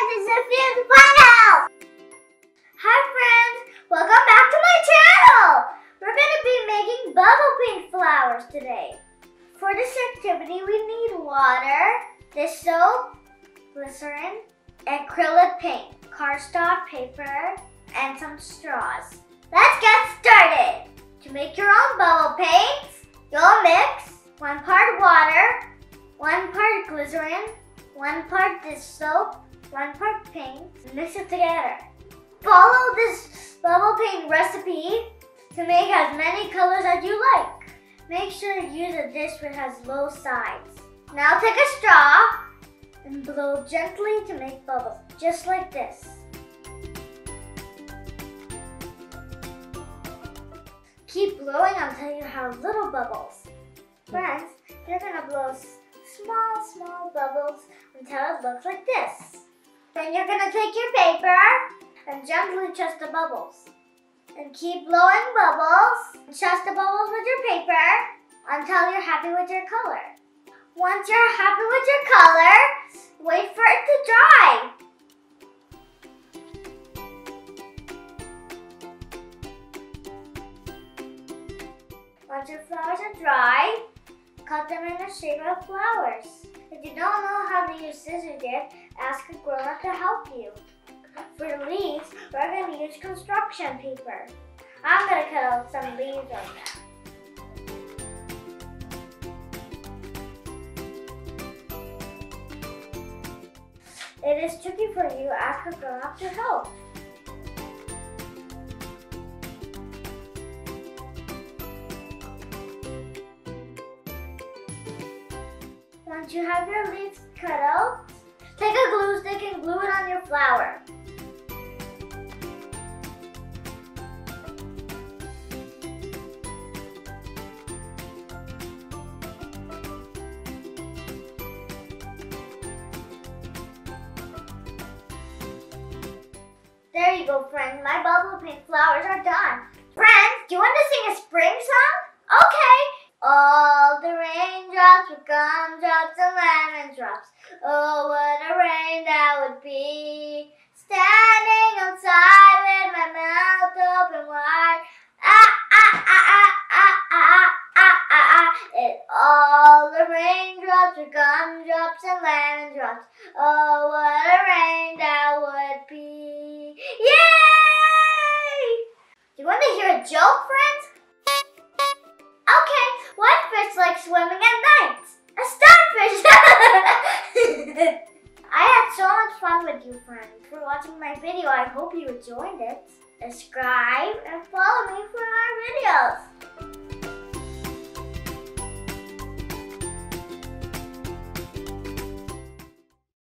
it's Sophia's Funhouse! Hi friends, welcome back to my channel! We're going to be making bubble paint flowers today. For this activity, we need water, dish soap, glycerin, acrylic paint, cardstock paper, and some straws. Let's get started! To make your own bubble paints, you'll mix 1 part water, 1 part glycerin, 1 part dish soap, 1 part paint, and mix it together. Follow this bubble paint recipe to make as many colors as you like. Make sure to use a dish that has low sides. Now take a straw and blow gently to make bubbles, just like this. Keep blowing until you have little bubbles. Friends, you're gonna blow small bubbles until it looks like this. Then you're gonna take your paper and gently touch the bubbles. And keep blowing bubbles. Touch the bubbles with your paper until you're happy with your color. Once you're happy with your color, wait for it to dry. Once your flowers are dry, cut them in the shape of flowers. If you don't know how to use scissors yet, ask a grown-up to help you. For the leaves, we're going to use construction paper. I'm going to cut out some leaves right now. It is tricky for you, ask a grown-up to help. Once you have your leaves cut out, take a glue stick and glue it on your flower. There you go, friends. My bubble paint flowers are done. Friends, do you want to sing a spring song? Okay. All the raindrops were gumdrops and lemon drops. Oh, what a rain that would be. Standing outside with my mouth open wide. Ah, ah, ah, ah, ah, ah, ah, ah, ah. And all the raindrops were gumdrops and lemon drops. Oh, what a rain that would be. Yay! Do you want to hear a joke, friends? Okay, what fish likes swimming at night? A starfish! I had so much fun with you, friends. For watching my video, I hope you enjoyed it. Subscribe and follow me for more